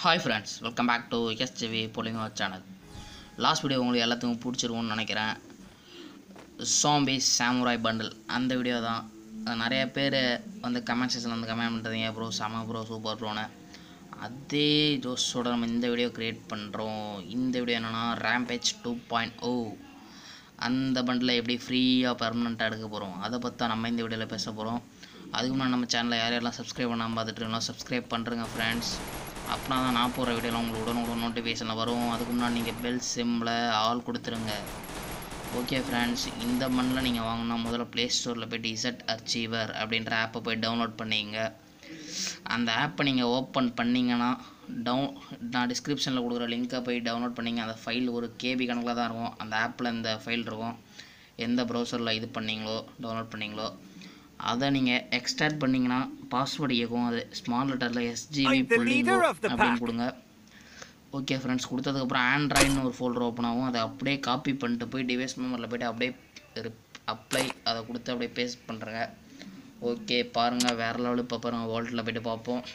Hi friends, welcome back to SJV Polymer channel. Last video உங்களுக்கு எல்லாத்துக்கும் பிடிச்சிருக்கும்னு நினைக்கிறேன். Zombie Samurai Bundle அந்த வீடியோ தான். நிறைய பேர் வந்து கமெண்ட் செக்ஷன்ல வந்து கமெண்ட் பண்ணுறீங்க ப்ரோ செம ப்ரோ சூப்பர் ப்ரோன்னு. அதே ஜோஸோட நம்ம இந்த வீடியோ கிரியேட் பண்ணுறோம். இந்த வீடியோ என்னென்னா Rampage 2.0 அந்த பண்டில் எப்படி ஃப்ரீயாக பர்மனெண்ட்டாக எடுக்க போகிறோம் அதை பற்றி தான் நம்ம இந்த வீடியோவில் பேச போகிறோம். அதுக்கு முன்னாடி நம்ம சேனலை யாரெல்லாம் சப்ஸ்கிரைப் பண்ணாமல் பார்த்துட்டு சப்ஸ்கிரைப் பண்ணுறேங்க ஃப்ரெண்ட்ஸ். அப்படின்னா தான் நான் போகிற வீடியோவில் உங்களுக்கு உடனுக்குடன் நோட்டிஃபிகேஷனில் வரும். அதுக்கு முன்னாடி நீங்கள் பெல் சிம்மில் ஆல் கொடுத்துருங்க. ஓகே ஃப்ரெண்ட்ஸ், இந்த மண்ணில் நீங்கள் வாங்கினா முதல்ல ப்ளே ஸ்டோரில் போய்ட்டு இசட் அச்சீவர் அப்படின்ற ஆப்பை போய் டவுன்லோட் பண்ணிங்க. அந்த ஆப்பை நீங்கள் ஓப்பன் பண்ணிங்கன்னா நான் டிஸ்கிரிப்ஷனில் கொடுக்குற லிங்க்கை போய் டவுன்லோட் பண்ணிங்க. அந்த ஃபைல் ஒரு கேபி கணக்கில் தான் இருக்கும். அந்த ஆப்பில் இந்த ஃபைல் இருக்கும். எந்த ப்ரௌசரில் இது பண்ணிங்களோ டவுன்லோட் பண்ணிங்களோ அதை நீங்கள் எக்ஸ்ட்ராக்ட் பண்ணிங்கன்னா பாஸ்வேர்டு கேட்கும். அது ஸ்மால் லெட்டரில் SGV அப்படின்னு கொடுங்க. ஓகே ஃப்ரெண்ட்ஸ், கொடுத்ததுக்கப்புறம் ஆண்ட்ராய்டுன்னு ஒரு ஃபோல்டர் ஓப்பன் ஆகும். அதை அப்படியே காப்பி பண்ணிட்டு போய் டிவைஸ் மெமரியில் போய்ட்டு அப்படியே அப்ளை அதை கொடுத்து அப்படியே பேஸ்ட் பண்ணுறேங்க. ஓகே பாருங்கள், வேறு லெவலு. இப்போ பாருங்கள் வால்ட்டில் போய்ட்டு பார்ப்போம்.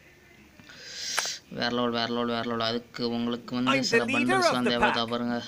வேறு லெவல். அதுக்கு உங்களுக்கு வந்து சில பண்டல்ஸ்லாம் தேவை பாருங்கள்.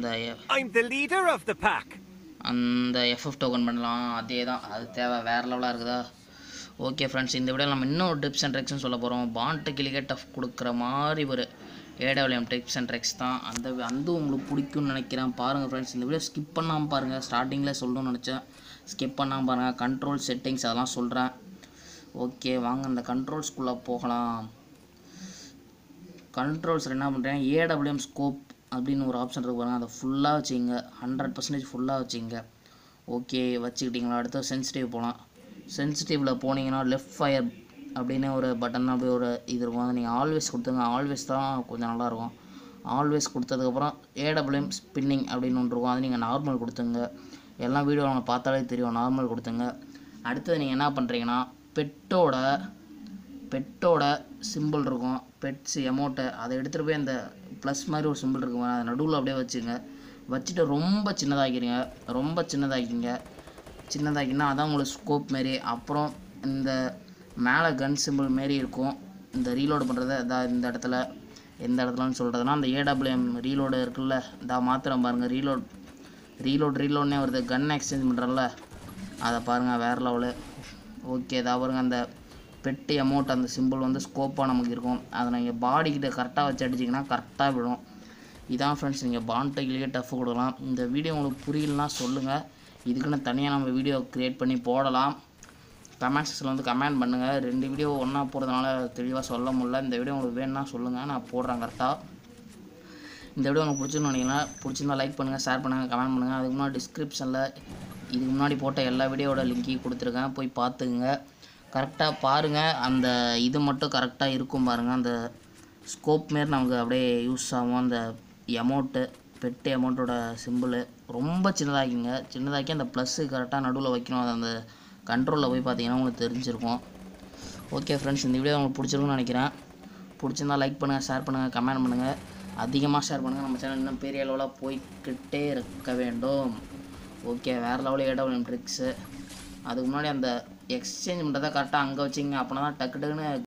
அந்த FF டோக்கன் பண்ணலாம், அதே தான், அது தேவை. வேறு லெவலாக இருக்குதா? ஓகே ஃப்ரெண்ட்ஸ், இந்த விட நம்ம இன்னொரு டிப்ஸ் அண்ட் ட்ரிக்ஸ்னு சொல்ல போகிறோம். பாண்ட் கிளிகே டஃப் கொடுக்குற மாதிரி ஒரு AWM டிப்ஸ் அண்ட் ட்ரிக்ஸ் தான். அந்த உங்களுக்கு பிடிக்கும்னு நினைக்கிறேன். பாருங்கள் ஃப்ரெண்ட்ஸ், இந்த வீடியோ ஸ்கிப் பண்ணாமல் பாருங்கள். ஸ்டார்டிங்கில் சொல்லணும்னு நினச்சேன், ஸ்கிப் பண்ணாமல் பாருங்கள். கண்ட்ரோல் செட்டிங்ஸ் அதெல்லாம் சொல்கிறேன். ஓகே வாங்க அந்த கண்ட்ரோல்ஸ்குள்ளே போகலாம். கண்ட்ரோல்ஸில் என்ன பண்ணுறேன், AWM ஸ்கோப் அப்படின்னு ஒரு ஆப்ஷன் இருக்கு பாருங்கள். அதை ஃபுல்லாக வச்சுங்க, 100% ஃபுல்லாக வச்சுங்க. ஓகே வச்சுக்கிட்டிங்களா? அடுத்து சென்சிட்டிவ் போகலாம். சென்சிட்டிவில் போனீங்கன்னா லெஃப்ட் ஃபயர் அப்படின்னு ஒரு பட்டன் அப்படி ஒரு இது இருக்கும். அதை நீங்கள் ஆல்வேஸ் கொடுத்துங்க. ஆல்வேஸ் தான் கொஞ்சம் நல்லாயிருக்கும். ஆல்வேஸ் கொடுத்ததுக்கப்புறம் AWM ஸ்பின்னிங் அப்படின்னு ஒன்று இருக்கும். அது நீங்கள் நார்மல் கொடுத்துங்க. எல்லாம் வீடியோ அவங்க பார்த்தாலே தெரியும், நார்மல் கொடுத்துங்க. அடுத்தது நீங்கள் என்ன பண்ணுறீங்கன்னா பெட்டோட சிம்பிள் இருக்கும், பெட்ஸ் எமௌண்ட்டை அதை எடுத்துகிட்டு போய் அந்த ப்ளஸ் மாதிரி ஒரு சிம்பிள் இருக்கும், அதை நடுவில் அப்படியே வச்சுங்க. வச்சுட்டு ரொம்ப சின்னதாக்கிங்கன்னா அதான் உங்களுக்கு ஸ்கோப் மாரி. அப்புறம் இந்த மேலே கன் சிம்பிள் மாரி இருக்கும். இந்த ரீலோடு பண்ணுறது அதான் இந்த இடத்துல எந்த இடத்துலன்னு சொல்கிறதுனா அந்த AWM ரீலோடு இருக்குல்ல, இந்த மாத்திரம் பாருங்கள். ரீலோட்னே வருது. கன் எக்ஸ்சேஞ்ச் பண்ணுறல அதை பாருங்கள், வேறு லெவலு. ஓகே இதாக பாருங்கள், அந்த பெட்டு அமௌண்ட் அந்த சிம்பிள் வந்து ஸ்கோப்பாக நமக்கு இருக்கும். அதை நீங்கள் பாடிக்கிட்ட கரெக்டாக வச்சு அடிச்சிங்கன்னா கரெக்டாக விடும். இதான் ஃப்ரெண்ட்ஸ், நீங்கள் பாண்டையிலேயே டஃப் கொடுக்கலாம். இந்த வீடியோ உங்களுக்கு புரியலனா சொல்லுங்கள், இதுக்குன்னு தனியாக நம்ம வீடியோ க்ரியேட் பண்ணி போடலாம். கமெண்ட் செக்ஷனில் வந்து கமெண்ட் பண்ணுங்கள். 2 வீடியோ ஒன்றா போகிறதுனால தெளிவாக சொல்ல முடியல. இந்த வீடியோ உங்களுக்கு வேணும்னா சொல்லுங்கள், நான் போடுறேன் கரெக்டாக. இந்த வீடியோ உங்களுக்கு பிடிச்சிருந்தா லைக் பண்ணுங்கள், ஷேர் பண்ணுங்கள், கமெண்ட் பண்ணுங்கள். அதுக்கு முன்னாடி டிஸ்கிரிப்ஷனில் இதுக்கு முன்னாடி போட்ட எல்லா வீடியோவோட லிங்க்கையும் கொடுத்துருக்கேன், போய் பார்த்துக்குங்க. கரெக்டாக பாருங்கள், அந்த இது மட்டும் கரெக்டாக இருக்கும் பாருங்கள். அந்த ஸ்கோப் மாரி நமக்கு அப்படியே யூஸ் ஆகும். அந்த பெட்டு அமௌண்ட்டோட சிம்பிள் ரொம்ப சின்னதாக்கி அந்த ப்ளஸ்ஸு கரெக்டாக நடுவில் வைக்கணும். அது அந்த கண்ட்ரோலில் போய் பார்த்தீங்கன்னா உங்களுக்கு தெரிஞ்சிருக்கும். ஓகே ஃப்ரெண்ட்ஸ், இந்த வீடியோ உங்களுக்கு பிடிச்சிருக்குன்னு நினைக்கிறேன். பிடிச்சிருந்தால் லைக் பண்ணுங்கள், ஷேர் பண்ணுங்கள், கமெண்ட் பண்ணுங்கள். அதிகமாக ஷேர் பண்ணுங்கள். நம்ம சேனல் இன்னும் பெரிய லெவலாக போய்கிட்டே இருக்க வேண்டும். ஓகே வேறு லெவலில் AWM ட்ரிக்ஸு. அதுக்கு முன்னாடி அந்த எக்ஸ்சேஞ்ச் பண்ணுறதை கரெக்டாக அங்கே வச்சிங்க. அப்படின்னா தான் டக்குன்னு